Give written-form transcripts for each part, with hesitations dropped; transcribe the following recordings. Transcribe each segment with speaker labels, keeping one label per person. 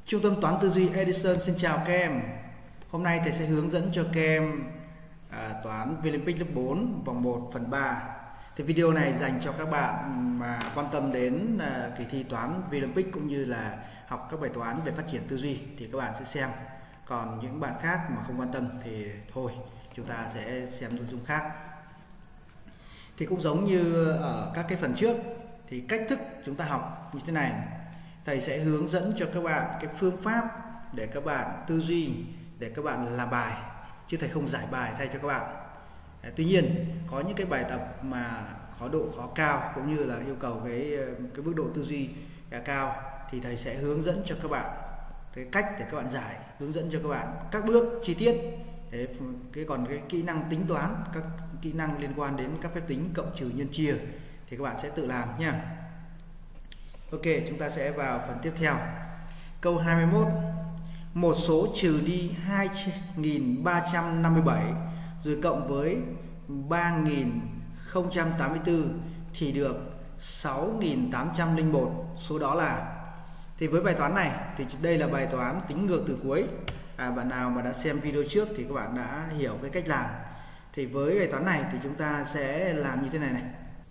Speaker 1: Trung tâm Toán Tư duy Edison xin chào các em. Hôm nay thầy sẽ hướng dẫn cho các em toán Olympic lớp 4 vòng 1 phần 3. Thì video này dành cho các bạn mà quan tâm đến kỳ thi toán Olympic cũng như là học các bài toán về phát triển tư duy thì các bạn sẽ xem. Còn những bạn khác mà không quan tâm thì thôi, chúng ta sẽ xem nội dung khác. Thì cũng giống như ở các cái phần trước thì cách thức chúng ta học như thế này. Thầy sẽ hướng dẫn cho các bạn cái phương pháp để các bạn tư duy, để các bạn làm bài, chứ thầy không giải bài thay cho các bạn. Tuy nhiên có những cái bài tập mà có độ khó cao cũng như là yêu cầu cái mức độ tư duy cao thì thầy sẽ hướng dẫn cho các bạn cái cách để các bạn giải, hướng dẫn cho các bạn các bước chi tiết. Còn cái kỹ năng tính toán, các kỹ năng liên quan đến các phép tính cộng trừ nhân chia thì các bạn sẽ tự làm nha. Ok, chúng ta sẽ vào phần tiếp theo. Câu 21. Một số trừ đi 2357 rồi cộng với 3084 thì được 6801. Số đó là. Thì với bài toán này thì đây là bài toán tính ngược từ cuối. Bạn nào mà đã xem video trước thì các bạn đã hiểu cái cách làm. Thì với bài toán này thì chúng ta sẽ làm như thế này này.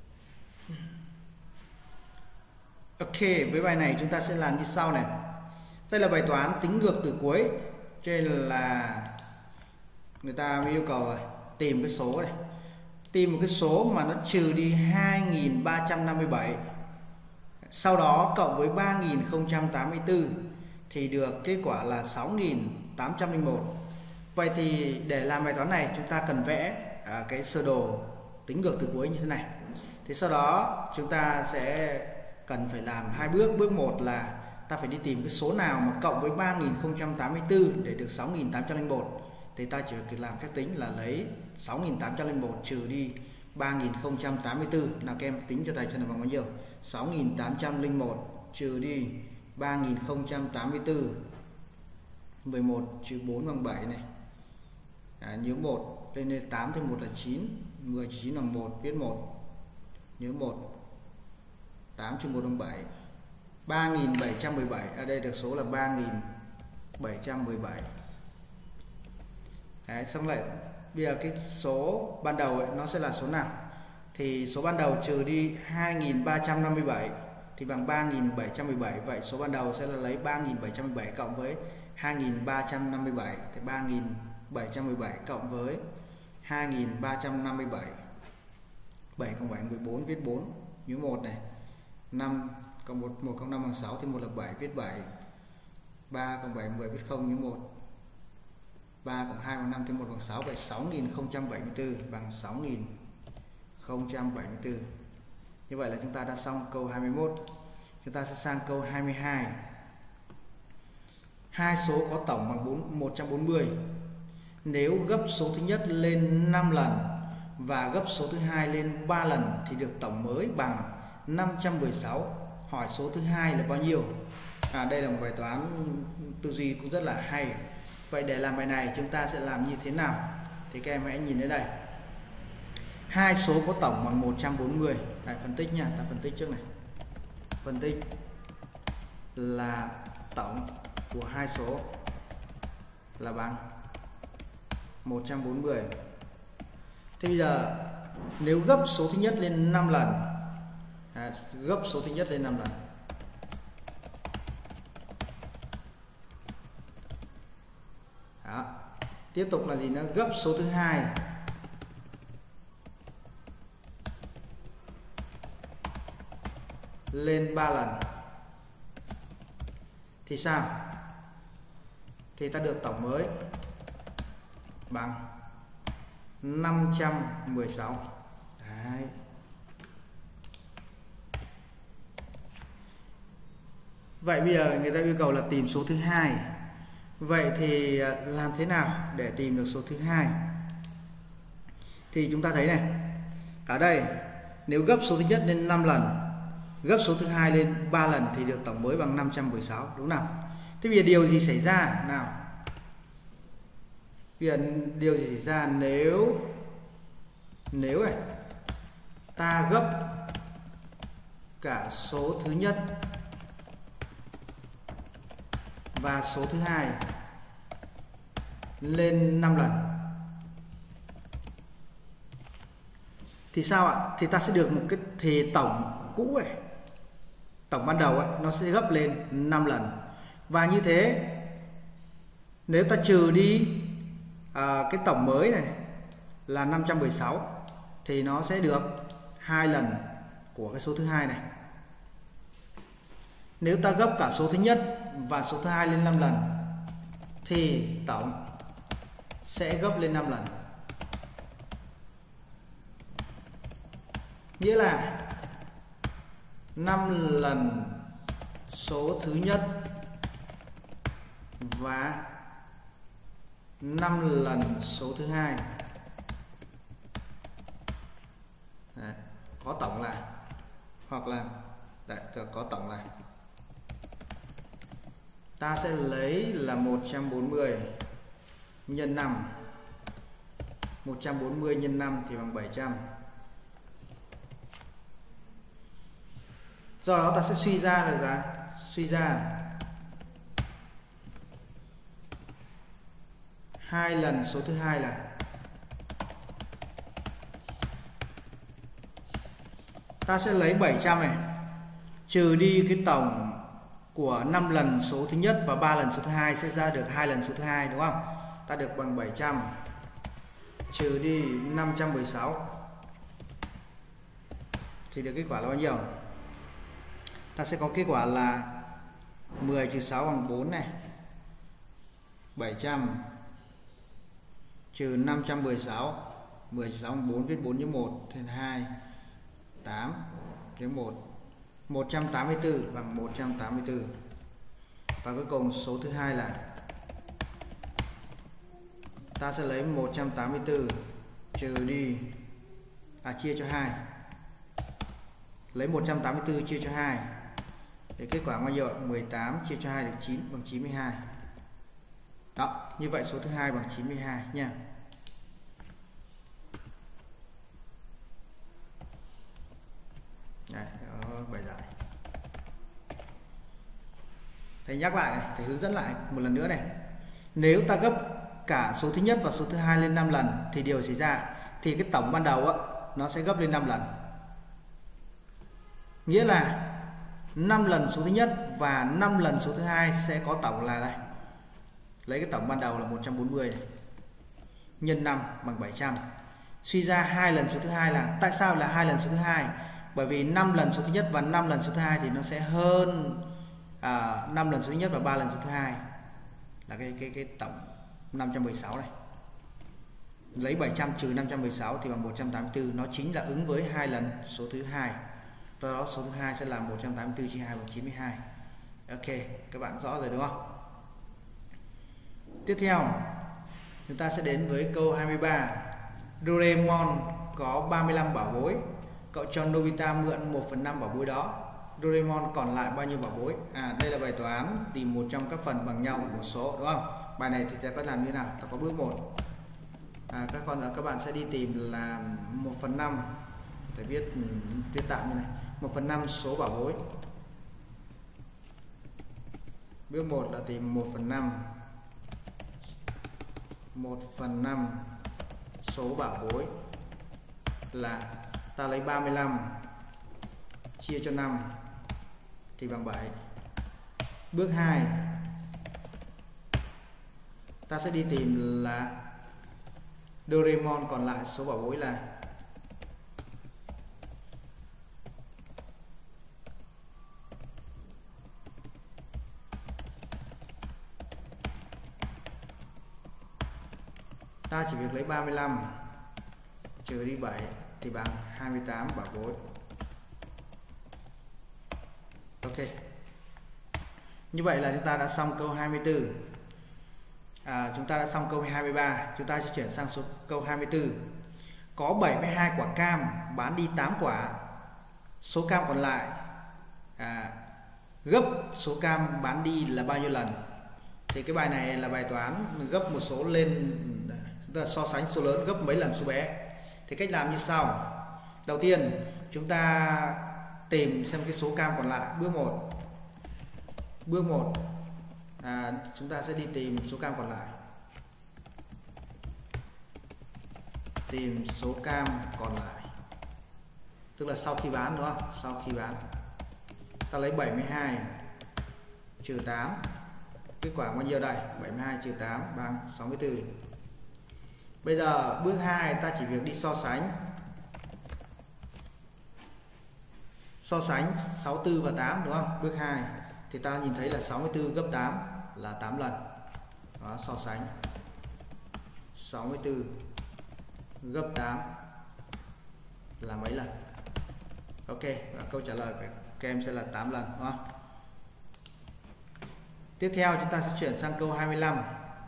Speaker 1: Ok, với bài này chúng ta sẽ làm như sau này. Đây là bài toán tính ngược từ cuối, cho nên là người ta mới yêu cầu rồi, tìm cái số này. Tìm một cái số mà nó trừ đi 2357, sau đó cộng với 3084 thì được kết quả là 6801. Vậy thì để làm bài toán này chúng ta cần vẽ cái sơ đồ tính ngược từ cuối như thế này. Thì sau đó chúng ta sẽ cần phải làm hai bước. Bước 1 là ta phải đi tìm cái số nào mà cộng với 3084 để được 6801. Thì ta chỉ việc làm phép tính là lấy 6801 trừ đi 3084. Nào các em tính cho thầy cho nó bằng bao nhiêu? 6801 trừ đi 3084. 11 trừ 4 bằng 7 này. Nhớ 1 lên 8 thêm 1 là 9, 10 trừ 9 bằng 1, viết 1. Nhớ 1. 8 trừ 1 bằng 7. 3717. Ở đây được số là 3717. Đấy, xong lại bây giờ cái số ban đầu ấy, nó sẽ là số nào? Thì số ban đầu trừ đi 2357 thì bằng 3717. Vậy số ban đầu sẽ là lấy 3717 cộng với 2357 thì 3717 cộng với 2357. 7 cộng 7 14, viết 4. Nhớ 1 này. 5 cộng 1 cộng 5 bằng 6 thì 1 là 7, viết 7. 3 cộng 7 10, viết 0, nhớ 1. 3 cộng 2 bằng 5 thêm 1 bằng 6, vậy 6074 bằng 6074. Như vậy là chúng ta đã xong câu 21. Chúng ta sẽ sang câu 22. Hai số có tổng bằng 140. Nếu gấp số thứ nhất lên 5 lần và gấp số thứ hai lên 3 lần thì được tổng mới bằng 516. Hỏi số thứ hai là bao nhiêu? Đây là một bài toán tư duy cũng rất là hay. Vậy để làm bài này chúng ta sẽ làm như thế nào? Thì các em hãy nhìn đến đây. Hai số có tổng bằng 140. Đây, phân tích nha, ta phân tích trước này. Phân tích là tổng của hai số là bằng 140. Thế bây giờ nếu gấp số thứ nhất lên 5 lần, gấp số thứ nhất lên 5 lần. Đó. Tiếp tục là gì nữa? Gấp số thứ hai lên 3 lần. Thì sao? Thì ta được tổng mới bằng 516. Đấy. Vậy bây giờ người ta yêu cầu là tìm số thứ hai. Vậy thì làm thế nào để tìm được số thứ hai? Thì chúng ta thấy này. Ở đây nếu gấp số thứ nhất lên 5 lần, gấp số thứ hai lên 3 lần thì được tổng mới bằng 516, đúng nào? Thế bây giờ điều gì xảy ra nào? Bây giờ điều gì xảy ra nếu này ta gấp cả số thứ nhất và số thứ hai lên 5 lần. Thì sao ạ? Thì ta sẽ được một cái thì tổng cũ ấy, tổng ban đầu ấy, nó sẽ gấp lên 5 lần. Và như thế nếu ta trừ đi cái tổng mới này là 516 thì nó sẽ được 2 lần của cái số thứ hai này. Nếu ta gấp cả số thứ nhất và số thứ hai lên 5 lần thì tổng sẽ gấp lên 5 lần. Nghĩa là 5 lần số thứ nhất và 5 lần số thứ hai. Đấy, có tổng là, hoặc là đấy, có tổng là ta sẽ lấy là 140 nhân 5. 140 nhân 5 thì bằng 700. Do đó ta sẽ suy ra được là suy ra 2 lần số thứ hai là ta sẽ lấy 700 này trừ đi cái tổng của 5 lần số thứ nhất và 3 lần số thứ hai sẽ ra được 2 lần số thứ hai, đúng không? Ta được bằng 700 trừ đi 516 thì được kết quả là bao nhiêu? Ta sẽ có kết quả là 10 trừ 6 bằng 4 này. 700 trừ 516, 10 trừ 6 bằng 4, viết 4 nhân 1 thành 2, 8 nhân 1, 184 bằng 184. Và cuối cùng số thứ hai là ta sẽ lấy 184 trừ đi chia cho 2. Lấy 184 chia cho 2 thì kết quả bao nhiêu? 18 chia cho 2 được 9 bằng 92. Đó, như vậy số thứ hai bằng 92 nha. Đây, đó, bài giải. Thầy nhắc lại, thầy hướng dẫn lại một lần nữa này. Nếu ta gấp cả số thứ nhất và số thứ hai lên 5 lần thì điều xảy ra thì cái tổng ban đầu nó sẽ gấp lên 5 lần. Nghĩa là 5 lần số thứ nhất và 5 lần số thứ hai sẽ có tổng là đây. Lấy cái tổng ban đầu là 140 này, nhân 5 bằng 700. Suy ra 2 lần số thứ hai là, tại sao là 2 lần số thứ hai? Bởi vì 5 lần số thứ nhất và 5 lần số thứ hai thì nó sẽ hơn 5 lần số thứ nhất và 3 lần số thứ hai, là cái tổng 516 này. Lấy 700 trừ 516 thì bằng 184, nó chính là ứng với 2 lần số thứ hai. Do đó số thứ hai sẽ là 184 chia 2 bằng 92. Ok, các bạn rõ rồi đúng không? Tiếp theo chúng ta sẽ đến với câu 23. Doraemon có 35 bảo bối, cậu cho Nobita mượn 1/5 bảo bối đó. Doraemon còn lại bao nhiêu bảo bối? Đây là bài toán tìm một trong các phần bằng nhau của một số, đúng không? Bài này thì sẽ có làm như nào? Ta có bước 1. Các bạn sẽ đi tìm là 1/5. Để viết tạm như này, 1/5 số bảo bối. Bước 1 là tìm 1/5 số bảo bối là ta lấy 35 chia cho 5 thì bằng 7. Bước 2 ta sẽ đi tìm là Doraemon còn lại số bảo bối là ta chỉ việc lấy 35 trừ đi 7 thì bằng 28 bảo bối. Ok. Như vậy là chúng ta đã xong câu 24. Chúng ta đã xong câu 23. Chúng ta sẽ chuyển sang câu 24. Có 72 quả cam, bán đi 8 quả. Số cam còn lại gấp số cam bán đi là bao nhiêu lần? Thì cái bài này là bài toán gấp một số lên, chúng ta so sánh số lớn gấp mấy lần số bé. Thì cách làm như sau. Đầu tiên chúng ta tìm xem cái số cam còn lại. Bước 1 chúng ta sẽ đi tìm số cam còn lại. Tìm số cam còn lại, tức là sau khi bán, đúng không? Sau khi bán ta lấy 72 trừ 8, kết quả bao nhiêu đây? 72 trừ 8 bằng 64. Bây giờ bước 2 ta chỉ việc đi so sánh 64 và 8, đúng không? Bước 2 thì ta nhìn thấy là 64 gấp 8 là 8 lần. Đó, so sánh 64 gấp 8 là mấy lần? Ok, và câu trả lời của các em sẽ là 8 lần, đúng không? Tiếp theo chúng ta sẽ chuyển sang câu 25.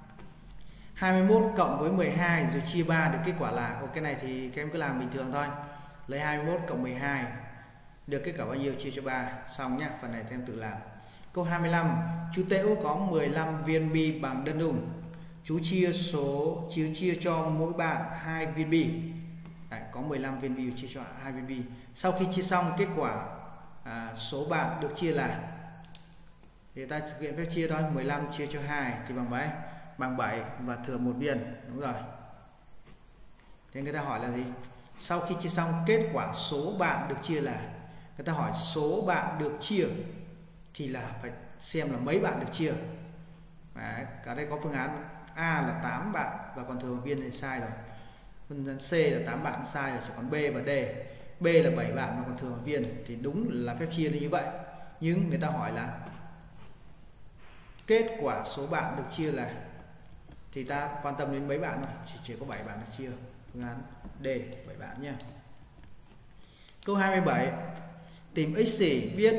Speaker 1: 21 cộng với 12 rồi chia 3 được kết quả là, cái này thì các em cứ làm bình thường thôi. Lấy 21 cộng 12 được kết quả bao nhiêu chia cho 3, xong nhá, phần này các em tự làm. Câu 25, chú Tễu có 15 viên bi bằng đơn đùng. Chú chia cho mỗi bạn 2 viên bi. Đấy, có 15 viên bi chia cho 2 viên bi. Sau khi chia xong kết quả số bạn được chia là, thì ta thực hiện phép chia thôi. 15 chia cho 2 thì bằng mấy? Bằng 7 và thừa 1 viên. Đúng rồi. Thế người ta hỏi là gì? Sau khi chia xong kết quả số bạn được chia là, người ta hỏi số bạn được chia thì là phải xem là mấy bạn được chia. Đấy, ở đây có phương án A là 8 bạn và còn thừa 1 viên thì sai rồi. Phương án C là 8 bạn sai rồi, chỉ còn B và D. B là 7 bạn và còn thừa 1 viên thì đúng là phép chia như vậy. Nhưng người ta hỏi là kết quả số bạn được chia là, thì ta quan tâm đến mấy bạn thôi, chỉ có 7 bạn được chia. Phương án D 7 bạn nhé. Câu 27, tìm x gì, viết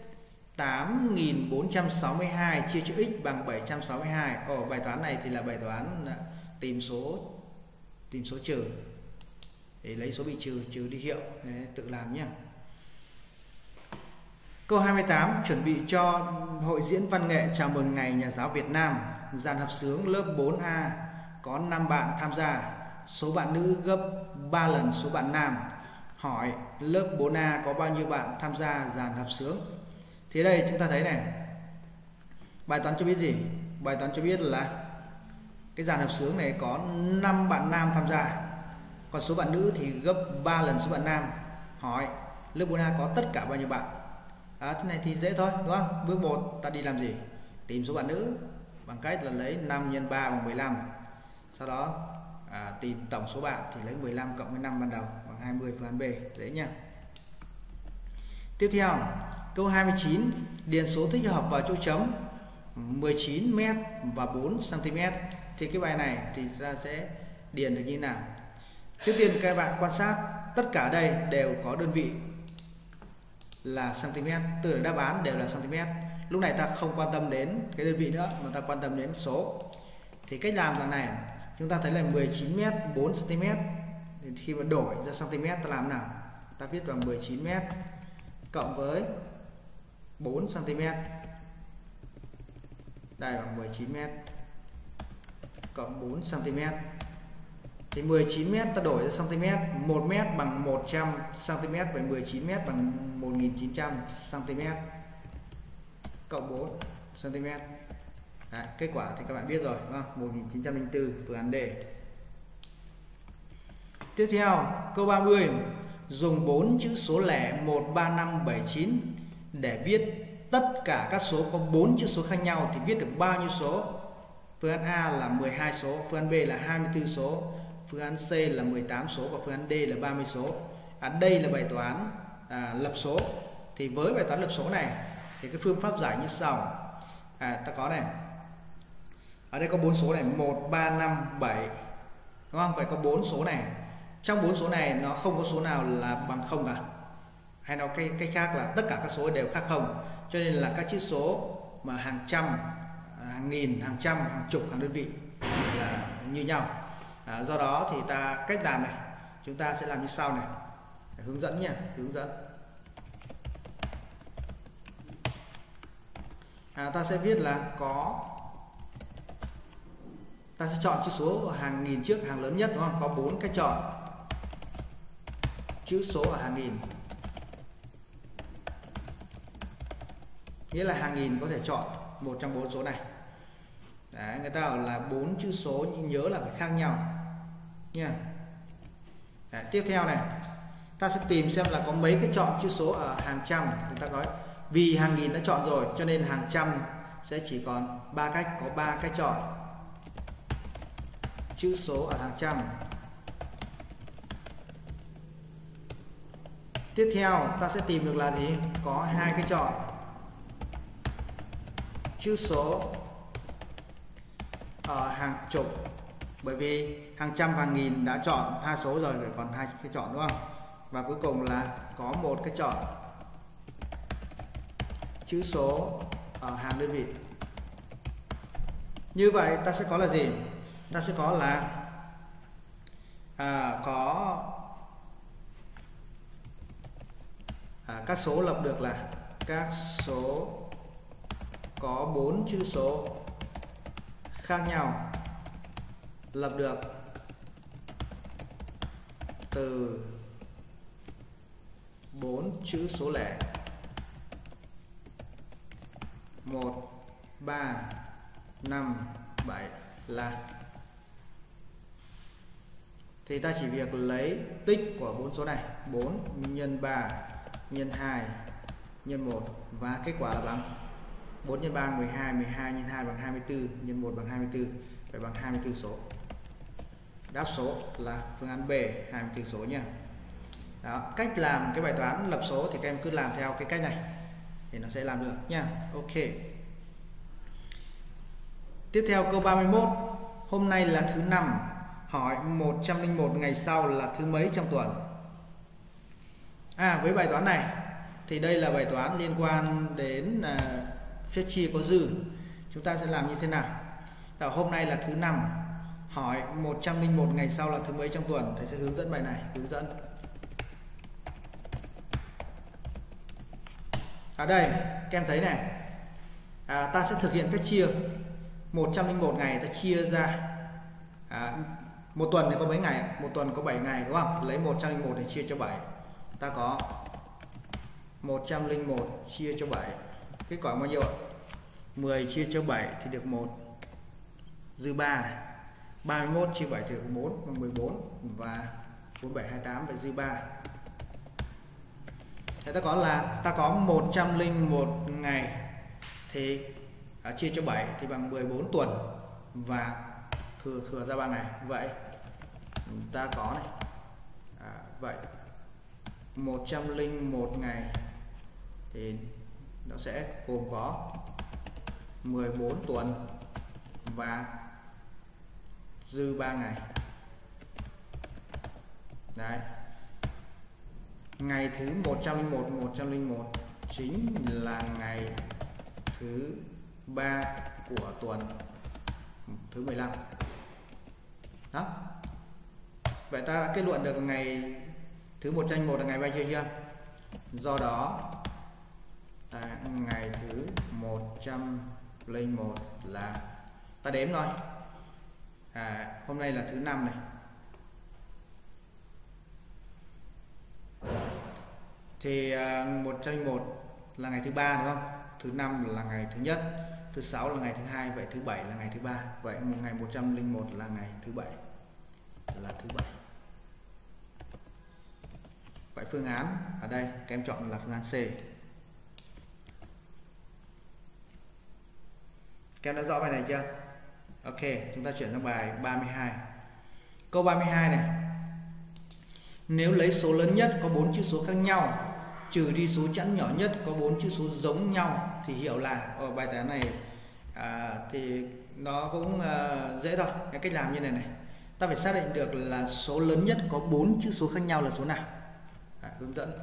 Speaker 1: 8462 chia cho x bằng 762. Bài toán này thì là bài toán tìm số trừ, để lấy số bị trừ đi hiệu. Đấy, tự làm nhé. Câu 28, chuẩn bị cho hội diễn văn nghệ chào mừng ngày Nhà giáo Việt Nam. Dàn hợp xướng lớp 4A có 5 bạn tham gia, số bạn nữ gấp 3 lần số bạn nam. Hỏi lớp 4A có bao nhiêu bạn tham gia dàn hợp xướng? Thì đây chúng ta thấy này, bài toán cho biết gì? Bài toán cho biết là cái dàn hợp xướng này có 5 bạn nam tham gia, còn số bạn nữ thì gấp 3 lần số bạn nam. Hỏi lớp 4A có tất cả bao nhiêu bạn? Thế này thì dễ thôi, đúng không? Bước 1 ta đi làm gì? Tìm số bạn nữ bằng cách là lấy 5 nhân 3 bằng 15. Sau đó tìm tổng số bạn thì lấy 15 cộng với 5 ban đầu bằng 20, phương án B. Dễ nha. Tiếp theo, câu 29, điền số thích hợp vào chỗ trống 19 m và 4 cm. Thì cái bài này thì ta sẽ điền được như nào? Trước tiên các bạn quan sát tất cả đây đều có đơn vị là cm, từ là đáp án đều là cm. Lúc này ta không quan tâm đến cái đơn vị nữa mà ta quan tâm đến số. Thì cách làm là này, chúng ta thấy là 19 m 4 cm. Thì khi mà đổi ra cm ta làm nào? Ta viết bằng 19 m cộng với 4 cm. Đây bằng 19 m cộng 4 cm. Thì 19 m ta đổi ra cm, 1 m bằng 100 cm và 19 m bằng 1900 cm cộng 4 cm. Đấy, kết quả thì các bạn biết rồi, đúng không? 1904, phương án D. Tiếp theo, câu 30, dùng 4 chữ số lẻ 1, 3, 5, 7, 9 để viết tất cả các số có 4 chữ số khác nhau thì viết được bao nhiêu số? Phương án A là 12 số, phương án B là 24 số, phương án C là 18 số và phương án D là 30 số. Đây là bài toán lập số. Thì với bài toán lập số này thì cái phương pháp giải như sau. Ta có này, ở đây có 4 số này, 1, 3, 5, 7, đúng không? Vậy có 4 số này. Trong 4 số này nó không có số nào là bằng 0 cả. Hay nói cách khác là tất cả các số đều khác 0. Cho nên là các chữ số mà hàng trăm, hàng nghìn, hàng trăm, hàng chục, hàng đơn vị là như nhau. Do đó thì cách làm này chúng ta sẽ làm như sau này. Hướng dẫn nha, hướng dẫn. Ta sẽ viết là ta sẽ chọn chữ số hàng nghìn trước, hàng lớn nhất, đúng không? Có 4 cách chọn chữ số ở hàng nghìn. Nghĩa là hàng nghìn có thể chọn một trong 4 số này. Đấy, người ta bảo là 4 chữ số nhưng nhớ là phải khác nhau nha. Đấy, tiếp theo này ta sẽ tìm xem là có mấy cái chọn chữ số ở hàng trăm. Chúng ta nói vì hàng nghìn đã chọn rồi cho nên hàng trăm sẽ chỉ còn 3 cách, có 3 cách chọn chữ số ở hàng trăm. Tiếp theo ta sẽ tìm được là gì? Có 2 cái chọn chữ số ở hàng chục, bởi vì hàng trăm và hàng nghìn đã chọn 2 số rồi, phải còn 2 cái chọn đúng không? Và cuối cùng là có 1 cái chọn chữ số ở hàng đơn vị. Như vậy ta sẽ có là gì? Ta sẽ có là các số lập được là các số có 4 chữ số khác nhau lập được từ 4 chữ số lẻ 1, 3, 5, 7 là. Thì ta chỉ việc lấy tích của 4 số này, 4 nhân 3 nhân 2 nhân 1 và kết quả là bằng 4 nhân 3 12, 12 nhân 2 bằng 24, nhân 1 bằng 24, phải bằng 24 số. Đáp số là phương án B, 24 số nha. Đó, cách làm cái bài toán lập số thì các em cứ làm theo cái cách này thì nó sẽ làm được nha. Ok. Tiếp theo câu 31. Hôm nay là thứ 5, hỏi 101 ngày sau là thứ mấy trong tuần? Với bài toán này thì đây là bài toán liên quan đến phép chia có dư. Chúng ta sẽ làm như thế nào? Hôm nay là thứ 5, hỏi 101 ngày sau là thứ mấy trong tuần? Thầy sẽ hướng dẫn bài này, hướng dẫn. Ở đây các em thấy này, ta sẽ thực hiện phép chia 101 ngày, ta chia ra một tuần thì có mấy ngày? Một tuần có 7 ngày đúng không? Lấy 101 để chia cho 7, ta có 101 chia cho 7, kết quả bao nhiêu ạ? 10 chia cho 7 thì được 1, dư 3. 31 chia 7 thì được 4, 14 và 4728 vậy dư 3. Thế ta có là ta có 101 ngày thì chia cho 7 thì bằng 14 tuần và thừa ra 3 ngày. Vậy ta có này, vậy 101 ngày thì nó sẽ gồm có 14 tuần và dư 3 ngày. Đấy. Ngày thứ 101 chính là ngày thứ 3 của tuần thứ 15. Đó. Vậy ta đã kết luận được ngày thứ 101 là ngày bao nhiêu chưa? Do đó ngày thứ 101 là ta đếm thôi. Hôm nay là thứ 5 này. Thì 101 là ngày thứ 3 đúng không? Thứ 5 là ngày thứ nhất, thứ 6 là ngày thứ 2, vậy thứ 7 là ngày thứ 3. Vậy ngày 101 là ngày thứ 7. Là thứ 7. Vậy phương án ở đây các em chọn là phương án C. Các em đã rõ bài này chưa? Ok, chúng ta chuyển sang bài 32. Câu 32 này. Nếu lấy số lớn nhất có 4 chữ số khác nhau, trừ đi số chẵn nhỏ nhất có 4 chữ số giống nhau thì hiểu là. Ở bài toán này thì nó cũng dễ thôi. Cái cách làm như này này, ta phải xác định được là số lớn nhất có 4 chữ số khác nhau là số nào. Hướng dẫn.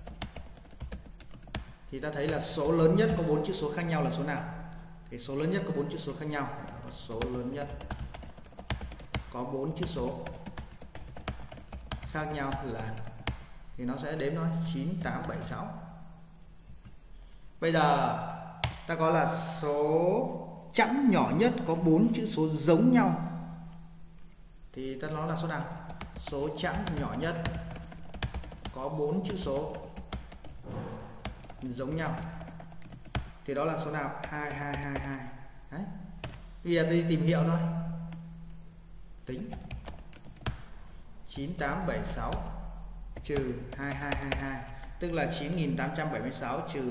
Speaker 1: Thì ta thấy là số lớn nhất có 4 chữ số khác nhau là số nào? Thì số lớn nhất có 4 chữ số khác nhau. Số lớn nhất có 4 chữ số khác nhau là, thì nó sẽ đếm nó 9, 8, 7, 6. Bây giờ ta có là số chẵn nhỏ nhất có 4 chữ số giống nhau. Thì ta nói là số nào? Số chẵn nhỏ nhất có 4 chữ số giống nhau. Thì đó là số nào? 2222. Đấy. Bây giờ tôi đi tìm hiệu thôi. Tính 9876 trừ 2222 tức là 9876 trừ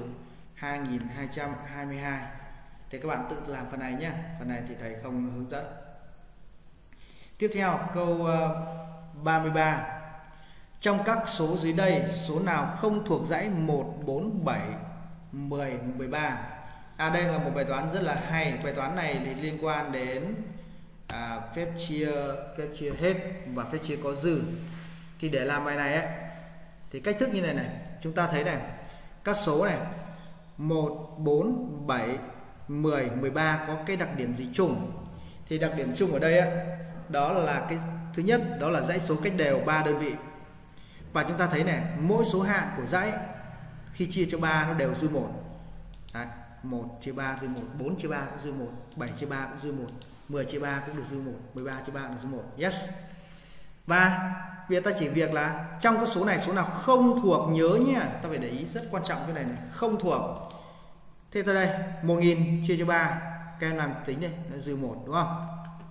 Speaker 1: 2222. Thì các bạn tự làm phần này nhé. Phần này thì thầy không hướng dẫn. Tiếp theo câu 33. Trong các số dưới đây, số nào không thuộc dãy 1, 4, 7, 10, 13? Đây là một bài toán rất là hay. Bài toán này thì liên quan đến phép chia hết và phép chia có dư. Thì để làm bài này ấy, thì cách thức như này này, chúng ta thấy này, các số này 1, 4, 7, 10, 13 có cái đặc điểm gì chung? Thì đặc điểm chung ở đây ấy, đó là cái thứ nhất, đó là dãy số cách đều 3 đơn vị. Và chúng ta thấy này, mỗi số hạng của dãy khi chia cho 3 nó đều dư 1. Đấy, 1 chia 3 dư 1, 4 chia 3 cũng dư 1, 7 chia 3 cũng dư 1, 10 chia 3 cũng được dư 1, 13 chia 3 được dư 1. Yes. Và bây giờ ta chỉ việc là trong các số này, số nào không thuộc, nhớ nhé, ta phải để ý rất quan trọng cái này này, không thuộc. Thế ta đây, 1000 chia cho 3, các em làm tính đây, nó dư 1 đúng không?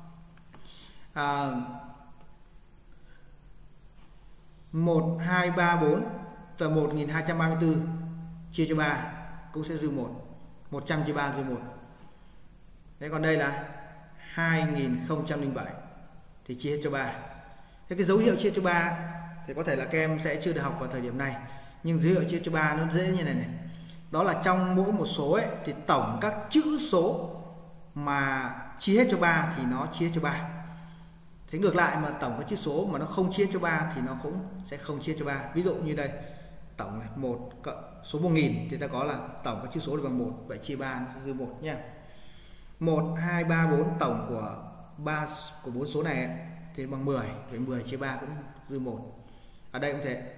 Speaker 1: 1, 2, 3, 4 là 1234 chia cho 3 cũng sẽ dư 1. 100 chia 3 dư 1. Thế còn đây là 2007 thì chia hết cho 3. Thế cái dấu hiệu chia cho 3 thì có thể là các em sẽ chưa được học vào thời điểm này, nhưng dấu hiệu chia cho 3 nó dễ như này này. Đó là trong mỗi một số ấy thì tổng các chữ số mà chia hết cho 3 thì nó chia cho 3. Thế ngược lại mà tổng các chữ số mà nó không chia cho 3 thì nó cũng sẽ không chia cho 3. Ví dụ như đây, tổng này 1 cộng số 1000 thì ta có là tổng các chữ số là bằng 1, vậy chia 3 nó sẽ dư 1 nha. 1, 2, 3, 4 tổng của 4 số này ấy, thì bằng 10, vậy 10 chia 3 cũng dư 1. Ở đây cũng thế.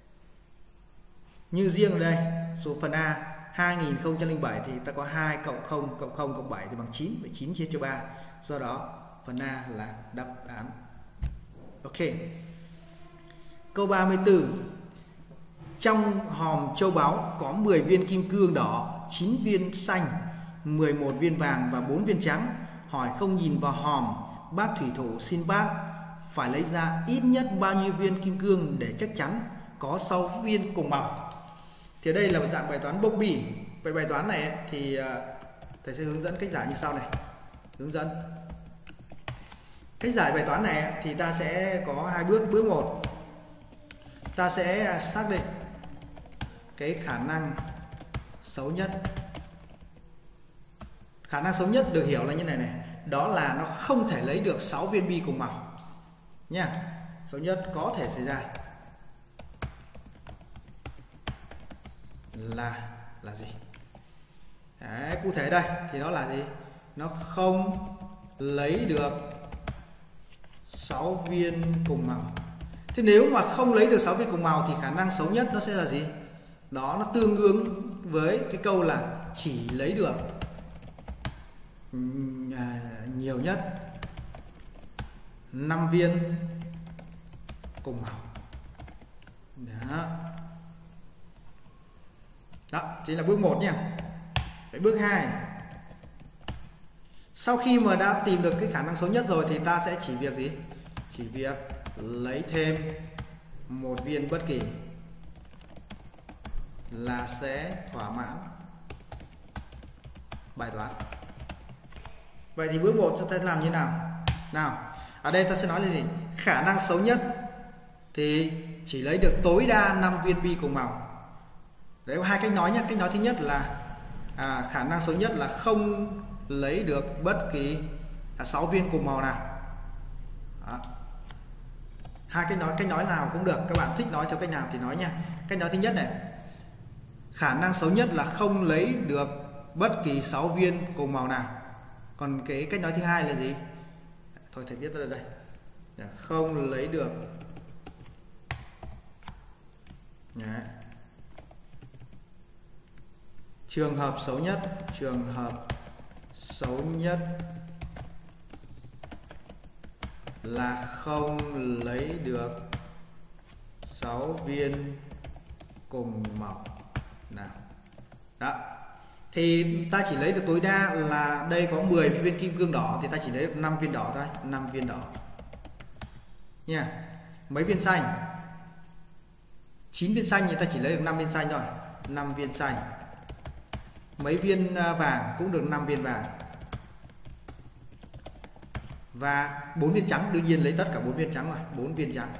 Speaker 1: Như riêng ở đây, số phần A 2007 thì ta có 2 cộng 0 cộng 0 cộng 7 thì bằng 9, vậy 9 chia cho 3. Do đó phần A là đáp án. Ok. Câu 34. Trong hòm châu báu có 10 viên kim cương đỏ, 9 viên xanh, 11 viên vàng và 4 viên trắng. Hỏi không nhìn vào hòm, bác thủy thủ xin bác phải lấy ra ít nhất bao nhiêu viên kim cương để chắc chắn có 6 viên cùng màu. Thì đây là một dạng bài toán bốc bì. Vậy bài toán này thì thầy sẽ hướng dẫn cách giải như sau này. Hướng dẫn cách giải bài toán này thì ta sẽ có 2 bước. Bước 1, ta sẽ xác định cái khả năng xấu nhất. Khả năng xấu nhất được hiểu là như này này, đó là nó không thể lấy được 6 viên bi cùng màu nha. Xấu nhất có thể xảy ra là gì? Đấy, cụ thể đây thì nó là gì? Nó không lấy được 6 viên cùng màu. Thế nếu mà không lấy được 6 viên cùng màu thì khả năng xấu nhất nó sẽ là gì? Đó, nó tương ứng với cái câu là chỉ lấy được nhiều nhất 5 viên cùng màu. Đó, chính là bước 1 nha. Vậy bước 2, sau khi mà đã tìm được cái khả năng xấu nhất rồi thì ta sẽ chỉ việc gì? Chỉ việc lấy thêm một viên bất kỳ là sẽ thỏa mãn bài toán. Vậy thì bước 1 chúng ta làm như nào? Nào, ở đây ta sẽ nói là gì? Khả năng xấu nhất thì chỉ lấy được tối đa 5 viên bi cùng màu. Đấy, có hai cách nói nhé. Cách nói thứ nhất là khả năng xấu nhất là không lấy được bất kỳ 6 viên cùng màu nào. Đó. Hai cách nói nào cũng được, các bạn thích nói theo cách nào thì nói nha. Cách nói thứ nhất này, khả năng xấu nhất là không lấy được bất kỳ 6 viên cùng màu nào. Còn cái cách nói thứ hai là gì? Thôi thầy viết ra đây. Không lấy được trường hợp xấu nhất là không lấy được 6 viên cùng màu nào. Đó. Thì ta chỉ lấy được tối đa là đây có 10 viên kim cương đỏ thì ta chỉ lấy được 5 viên đỏ thôi, 5 viên đỏ nha. Mấy viên xanh, 9 viên xanh thì ta chỉ lấy được 5 viên xanh thôi, 5 viên xanh. Mấy viên vàng cũng được 5 viên vàng. Và 4 viên trắng, đương nhiên lấy tất cả 4 viên trắng rồi, 4 viên trắng.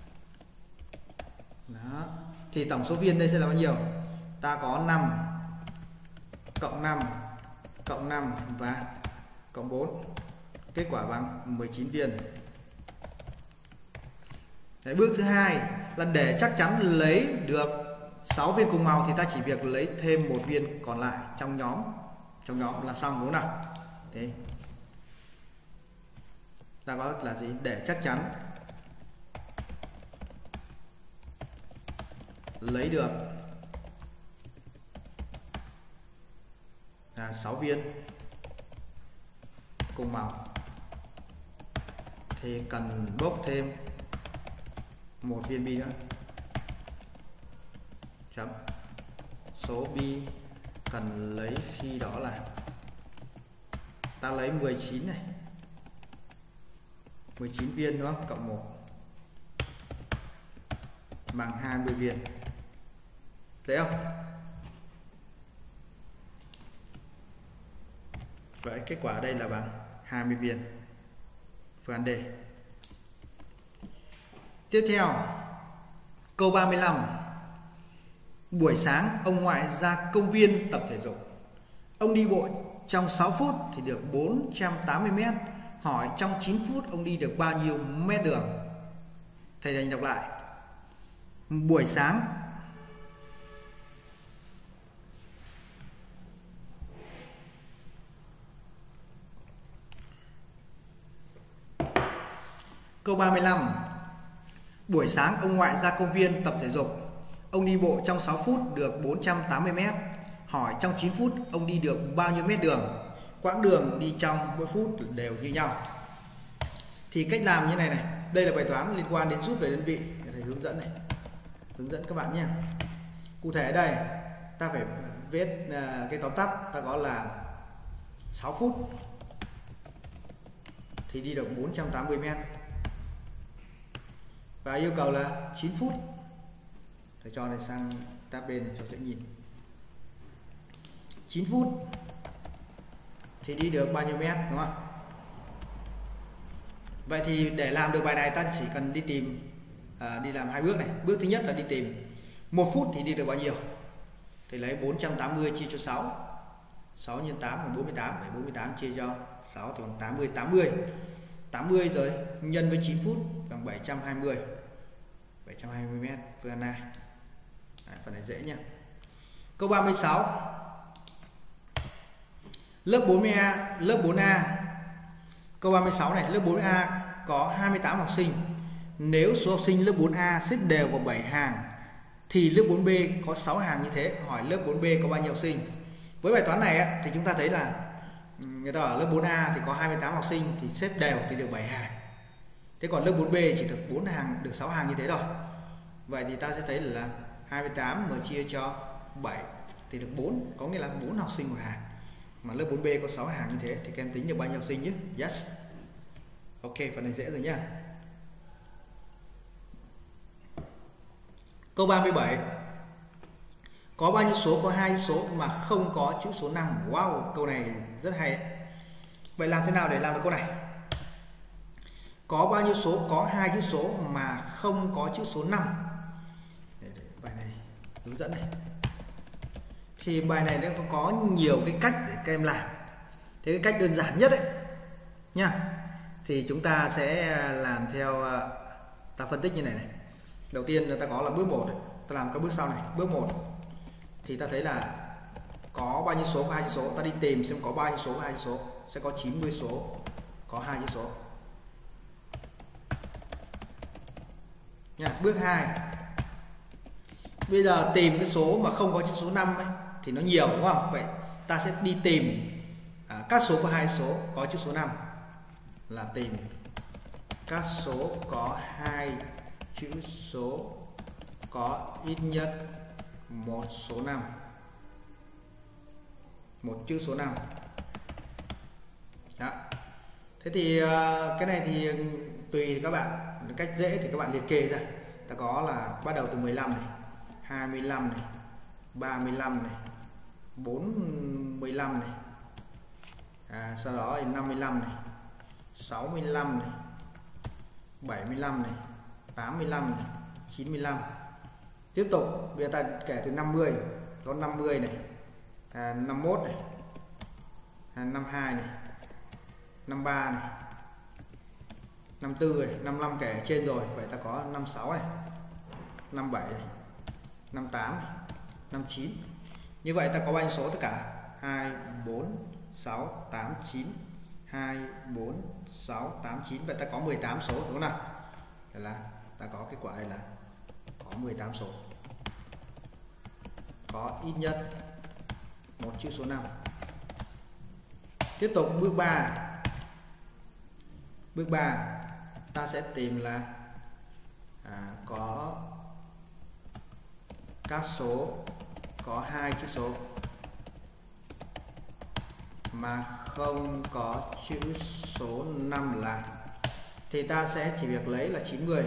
Speaker 1: Đó. Thì tổng số viên đây sẽ là bao nhiêu? Ta có 5 cộng 5 cộng 5 và cộng 4. Kết quả bằng 19 viên. Đấy, bước thứ hai là để chắc chắn lấy được 6 viên cùng màu thì ta chỉ việc lấy thêm một viên còn lại trong nhóm là xong, đúng không nào? Thế ta có là gì? Để chắc chắn lấy được 6 viên cùng màu thì cần bốc thêm một viên bi nữa. Chấm. Số bi cần lấy khi đó là ta lấy 19 này, 19 viên đúng không? Cộng 1 bằng 20 viên. Thấy không? Vậy kết quả ở đây là bằng 20 viên. Phương án D. Tiếp theo, câu 35. Buổi sáng ông ngoại ra công viên tập thể dục. Ông đi bộ trong 6 phút thì được 480 m. Hỏi trong 9 phút ông đi được bao nhiêu mét đường? Thầy đành đọc lại. Buổi sáng câu 35. Buổi sáng ông ngoại ra công viên tập thể dục. Ông đi bộ trong 6 phút được 480 m. Hỏi trong 9 phút ông đi được bao nhiêu mét đường? Quãng đường đi trong mỗi phút đều như nhau. Thì cách làm như này này. Đây là bài toán liên quan đến rút về đơn vị. Để thầy hướng dẫn này. Hướng dẫn các bạn nhé. Cụ thể ở đây ta phải viết cái tóm tắt. Ta có là 6 phút thì đi được 480 m. Và yêu cầu là 9 phút. Thầy cho này sang tab bên này cho dễ nhìn. 9 phút thì đi được bao nhiêu mét, đúng không? Vậy thì để làm được bài này ta chỉ cần đi tìm đi làm 2 bước này. Bước thứ nhất là đi tìm 1 phút thì đi được bao nhiêu. Thì lấy 480 chia cho 6. 6 x 8 bằng 48, 48 chia cho 6 thì bằng 80, 80. 80 rồi nhân với 9 phút bằng 720. 720 m. Phương án A. Phần này dễ nhá. Câu 36. Lớp 4A. Câu 36 này, lớp 4A có 28 học sinh. Nếu số học sinh lớp 4A xếp đều vào 7 hàng thì lớp 4B có 6 hàng như thế. Hỏi lớp 4B có bao nhiêu học sinh? Với bài toán này thì chúng ta thấy là người ta ở lớp 4A thì có 28 học sinh thì xếp đều thì được 7 hàng. Thế còn lớp 4B chỉ được 4 hàng, được 6 hàng như thế rồi. Vậy thì ta sẽ thấy là 28 mà chia cho 7 thì được 4, có nghĩa là 4 học sinh một hàng. Mà lớp 4B có 6 hàng như thế thì các em tính được bao nhiêu học sinh chứ? Yes. Ok, phần này dễ rồi nhá. Câu 37. Có bao nhiêu số có 2 số mà không có chữ số 5? Wow, câu này rất hay ấy. Vậy làm thế nào để làm được câu này? Có bao nhiêu số có 2 chữ số mà không có chữ số 5? Bài này hướng dẫn này. Thì bài này nó có nhiều cái cách để các em làm. Thế cái cách đơn giản nhất đấy nha, thì chúng ta sẽ làm theo, ta phân tích như này này. Đầu tiên là ta có là bước 1 này. Ta làm các bước sau này. Bước 1 thì ta thấy là có bao nhiêu số có 2 chữ số. Ta đi tìm xem có bao nhiêu số có 2 chữ số. Sẽ có 90 số có 2 chữ số nha. Bước 2, bây giờ tìm cái số mà không có chữ số 5 ấy, thì nó nhiều đúng không? Vậy ta sẽ đi tìm các số có 2 số có chữ số 5, là tìm các số có 2 chữ số có ít nhất một số 5. một chữ số 5. Đó. Thế thì cái này thì tùy các bạn, cách dễ thì các bạn liệt kê ra. Ta có là bắt đầu từ 15 này, 25 này, 35 này, 45 này, sau đó thì 55 này, 65 này, 75 này, 85 này, 95. Tiếp tục bây giờ ta kể từ 50, có 50 này, 51 này, 52 này, 53 này, 54 này, 55 kể ở trên rồi, vậy ta có 56 này, 57 này, 58 này, 59. Như vậy ta có bao nhiêu số tất cả? 2 4 6 8 9, 2 4 6 8 9. Vậy ta có 18 số, đúng không nào? Vậy là ta có kết quả đây là có 18 số. Có ít nhất một chữ số 5. Tiếp tục bước 3. Bước 3 ta sẽ tìm là có các số có 2 chữ số mà không có chữ số 5 là, thì ta sẽ chỉ việc lấy là 90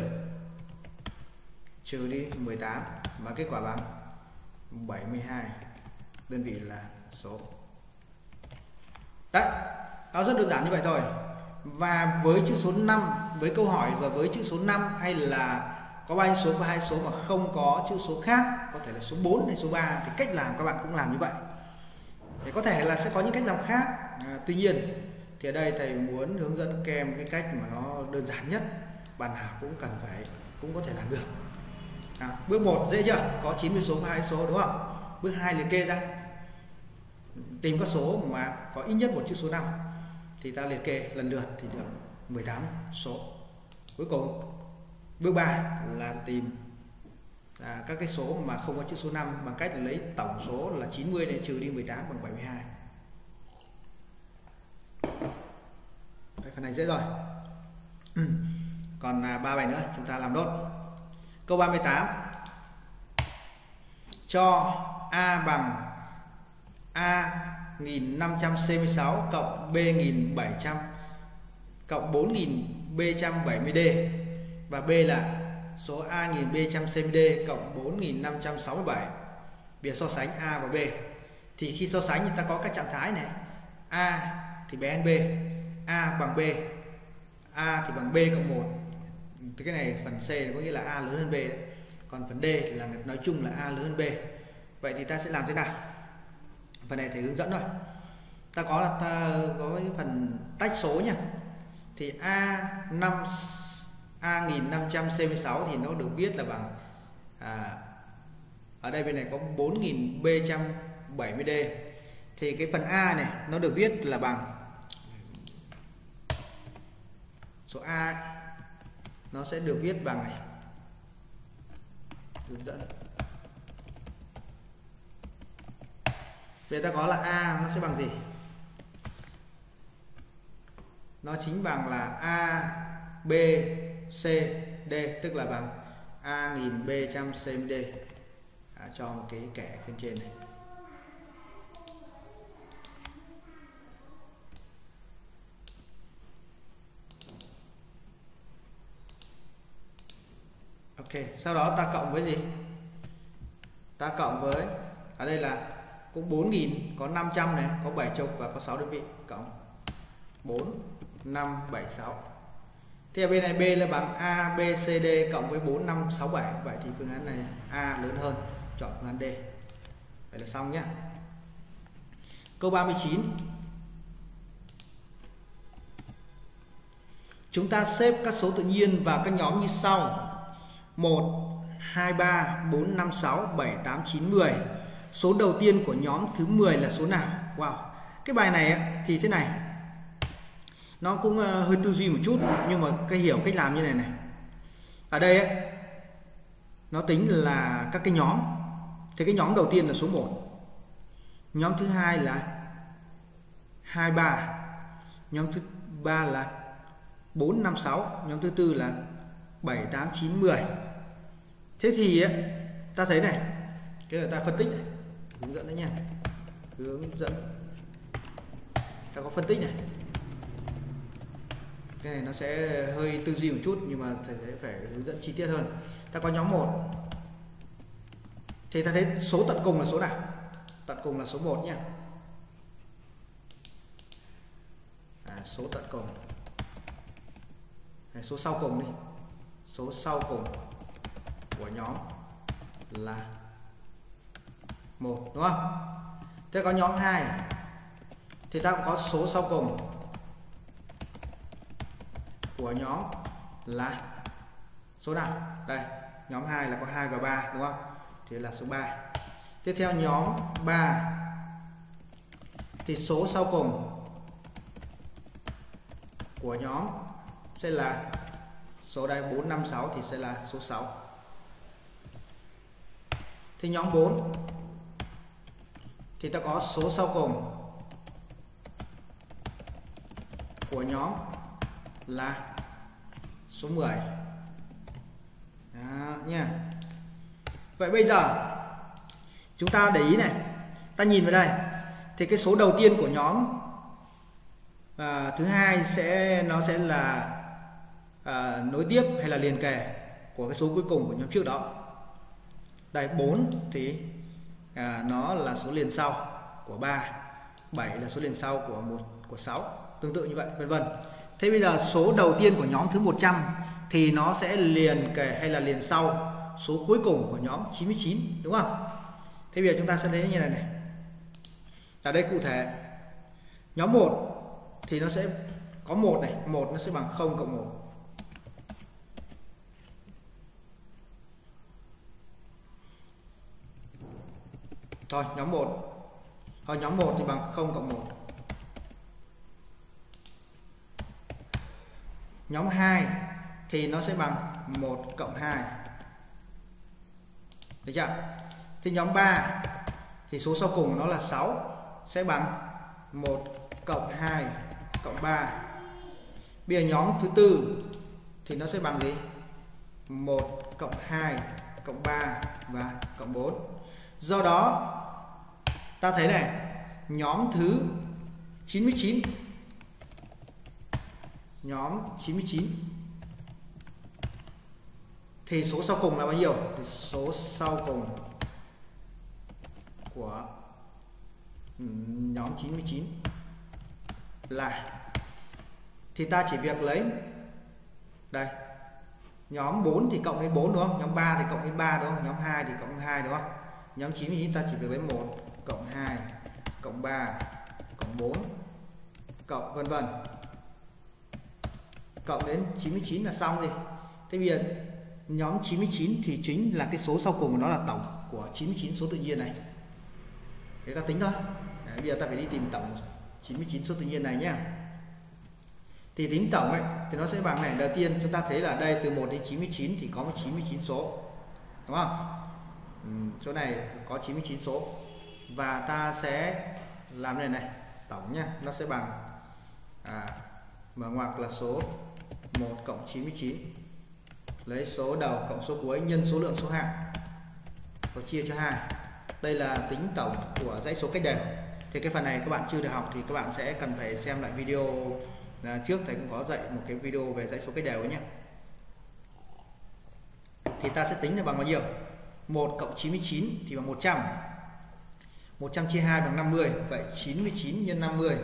Speaker 1: trừ đi 18 và kết quả bằng 72, đơn vị là số. Đấy, nó rất đơn giản như vậy thôi. Và với chữ số 5, với câu hỏi và với chữ số 5 hay là có bao nhiêu số, có 2 số mà không có chữ số khác, có thể là số 4 hay số 3, thì cách làm các bạn cũng làm như vậy. Thì có thể là sẽ có những cách làm khác. Tuy nhiên thì ở đây thầy muốn hướng dẫn các em cái cách mà nó đơn giản nhất, bạn nào cũng có thể làm được. Bước 1 dễ chưa? Có 90 số, có 2 số, đúng không? Bước 2 liệt kê ra, tìm các số mà có ít nhất một chữ số 5 thì ta liệt kê lần lượt thì được 18 số. Cuối cùng bước 3 là tìm các cái số mà không có chữ số 5 bằng cách là lấy tổng số là 90 này trừ đi 18 bằng 72. Đấy, phần này dễ rồi. Còn 3 bài nữa chúng ta làm nốt. Câu 38. Cho A bằng A 1566 cộng B 1700 cộng 4370D và B là số A 1370D cộng 4567. Bây giờ so sánh A và B. Thì khi so sánh thì ta có các trạng thái này. A thì bé hơn B, A bằng B, A thì bằng B cộng 1. Thì cái này phần C có nghĩa là A lớn hơn B đấy. Còn phần D thì là nói chung là A lớn hơn B. Vậy thì ta sẽ làm thế nào? Phần này thầy hướng dẫn rồi. Ta có cái phần tách số nhá. Thì A 1566 thì nó được viết là bằng ở đây bên này có 4370D. Thì cái phần A này nó được viết là bằng số A, nó sẽ được viết bằng này, hướng dẫn. Vậy ta có là A nó sẽ bằng gì? Nó chính bằng là A B C D, tức là bằng A 1370D. Cho một cái kẻ bên trên này. Ok, sau đó ta cộng với gì? Ta cộng với, ở đây là cũng 4000, có 500 này, có 70 và có 6 đơn vị, cộng 4 5 7 6. Thì ở bên này B là bằng A B C D cộng với 4 5 6 7. Vậy thì phương án này A lớn hơn, chọn phương án D. Vậy là xong nhé. Câu 39. Chúng ta xếp các số tự nhiên vào các nhóm như sau: 1 2 3 4 5 6 7 8 9 10. Số đầu tiên của nhóm thứ 10 là số nào? Wow. Cái bài này thì thế này. Nó cũng hơi tư duy một chút, nhưng mà cái hiểu cách làm như này này. Ở đây nó tính là các cái nhóm. Thì cái nhóm đầu tiên là số 1. Nhóm thứ hai là 2 3. Nhóm thứ 3 là 4 5 6. Nhóm thứ tư là 7 8 9 10. Thế thì ta thấy này, cái người ta phân tích này, hướng dẫn đấy nha. Hướng dẫn ta có phân tích này. Cái này nó sẽ hơi tư duy một chút nhưng mà thầy sẽ phải hướng dẫn chi tiết hơn. Ta có nhóm 1 thì ta thấy số tận cùng là số nào? Tận cùng là số 1 nhé. Số tận cùng, số sau cùng đi, số sau cùng của nhóm là 1, đúng không? Thế có nhóm 2 thì ta cũng có số sau cùng của nhóm là số nào? Đây, nhóm 2 là có 2 và 3, đúng không? Thì là số 3. Tiếp theo nhóm 3 thì số sau cùng của nhóm sẽ là số đây 4, 5, 6 thì sẽ là số 6. Thì nhóm 4 thì ta có số sau cùng của nhóm là số 10. Đó nha. Vậy bây giờ chúng ta để ý này, ta nhìn vào đây thì cái số đầu tiên của nhóm thứ hai nó sẽ là nối tiếp hay là liền kề của cái số cuối cùng của nhóm trước đó. Đây 4 thì nó là số liền sau của 3, 7 là số liền sau của 6, tương tự như vậy, vân vân. Thế bây giờ số đầu tiên của nhóm thứ 100 thì nó sẽ liền kề hay là liền sau số cuối cùng của nhóm 99, đúng không? Thế bây giờ chúng ta sẽ thấy như này này. Ở đây cụ thể nhóm 1 thì nó sẽ có 1 này, 1 nó sẽ bằng 0 cộng 1. Rồi, nhóm 1. Thôi nhóm 1 thì bằng 0 cộng 1. Nhóm 2 thì nó sẽ bằng 1 cộng 2. Được chưa? Thì nhóm 3 thì số sau cùng nó là 6 sẽ bằng 1 cộng 2 cộng 3. Bây giờ nhóm thứ tư thì nó sẽ bằng gì? 1 cộng 2 cộng 3 và cộng 4. Do đó ta thấy này, nhóm thứ 99, nhóm 99 thì số sau cùng là bao nhiêu? Thì số sau cùng của nhóm 99 là, thì ta chỉ việc lấy đây, nhóm 4 thì cộng đến 4, đúng không? Nhóm 3 thì cộng đến 3, đúng không? Nhóm 2 thì cộng đến 2, đúng không? Nhóm 99 ta chỉ việc lấy 1 cộng 2 cộng 3 cộng 4 cộng vân vân, cộng đến 99 là xong đi. Thế bây giờ nhóm 99 thì chính là cái số sau cùng của nó là tổng của 99 số tự nhiên này. Thế ta tính thôi. Đấy, bây giờ ta phải đi tìm tổng 99 số tự nhiên này nhé. Thì tính tổng ấy thì nó sẽ bằng này. Đầu tiên chúng ta thấy là đây từ 1 đến 99 thì có 99 số, đúng không? Chỗ này có 99 số và ta sẽ làm này này, tổng nhá, nó sẽ bằng mở ngoặc là số 1 cộng 99 lấy số đầu cộng số cuối nhân số lượng số hạng và chia cho 2. Đây là tính tổng của dãy số cách đều. Thì cái phần này các bạn chưa được học thì các bạn sẽ cần phải xem lại video trước, thầy cũng có dạy một cái video về dãy số cách đều nhé. Thì ta sẽ tính là bằng bao nhiêu? 1 cộng 99 thì bằng 100. 100 chia 2 bằng 50. Vậy 99 nhân 50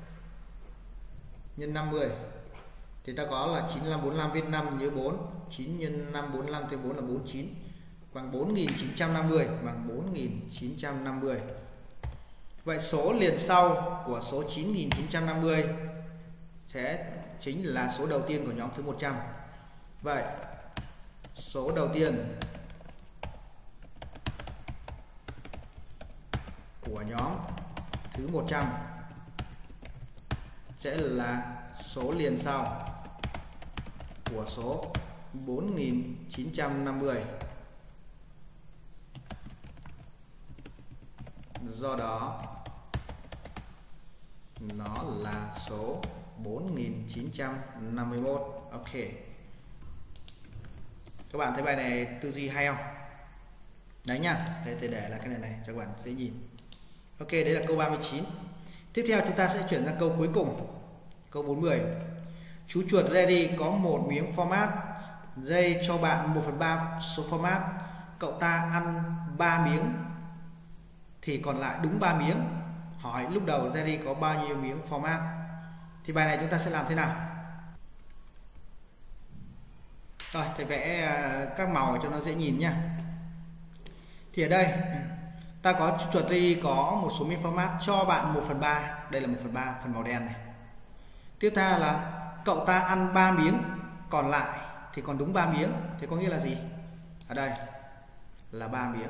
Speaker 1: nhân 50 thì ta có là 95, 45 viết 5 nhớ 4. 9 nhân 5 45 thêm 4 là 49, bằng 4950, bằng 4950. Vậy số liền sau của số 9950 sẽ chính là số đầu tiên của nhóm thứ 100. Vậy số đầu tiên của nhóm thứ 100 sẽ là số liền sau của số 4950. Do đó nó là số 4951. Ok. Các bạn thấy bài này tư duy hay không? Đấy nhá. Thế để là cái này cho các bạn dễ nhìn. Ok, đấy là câu 39. Tiếp theo chúng ta sẽ chuyển sang câu cuối cùng, câu 40. Chú chuột ready có một miếng format, Ray cho bạn 1/3 số format, cậu ta ăn 3 miếng thì còn lại đúng 3 miếng. Hỏi lúc đầu Jerry có bao nhiêu miếng format? Thì bài này chúng ta sẽ làm thế nào? Rồi, thầy vẽ các màu cho nó dễ nhìn nha. Thì ở đây ta có chuột Jerry có một số miếng format cho bạn 1/3. Đây là 1/3 phần màu đen này. Tiếp theo là cậu ta ăn 3 miếng, còn lại thì còn đúng 3 miếng. Thế có nghĩa là gì? Ở đây là 3 miếng.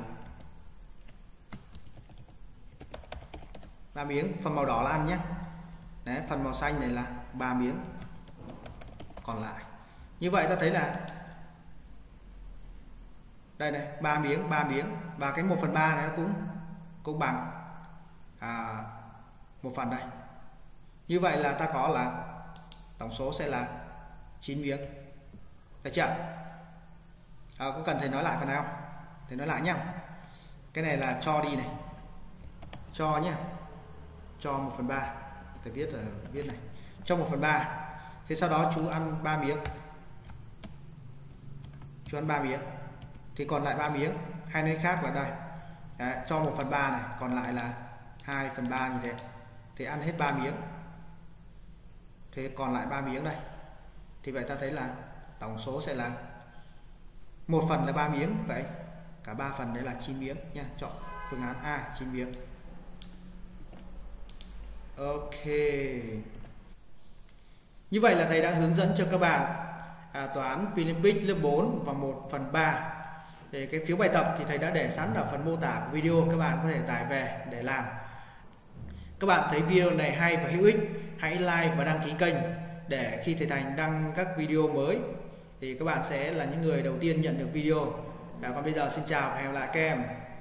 Speaker 1: 3 miếng, phần màu đỏ là ăn nhé. Đấy, phần màu xanh này là 3 miếng còn lại. Như vậy ta thấy là đây này, 3 miếng và cái 1/3 này nó cũng bằng 1 phần đây. Như vậy là ta có là tổng số sẽ là 9 miếng. Được chưa? Có cần thầy nói lại phần nào không? Thầy nói lại nhé. Cái này là cho đi này, cho nhé, cho 1/3. Thầy viết này, cho 1/3. Thế sau đó chú ăn 3 miếng, chú ăn 3 miếng thì còn lại 3 miếng. Hay nơi khác là đây. Đấy, cho 1/3 này, còn lại là 2/3 như thế. Thì ăn hết 3 miếng, thế còn lại 3 miếng đây. Thì vậy ta thấy là tổng số sẽ là 1 phần là 3 miếng, vậy cả 3 phần đấy là 9 miếng nha. Chọn phương án A, 9 miếng. Ok. Như vậy là thầy đã hướng dẫn cho các bạn toán Olympic lớp 4 và 1/3. Thì cái phiếu bài tập thì thầy đã để sẵn ở phần mô tả của video, các bạn có thể tải về để làm. Các bạn thấy video này hay và hữu ích, hãy like và đăng ký kênh để khi thầy Thành đăng các video mới thì các bạn sẽ là những người đầu tiên nhận được video. Còn bây giờ xin chào và hẹn gặp lại các em.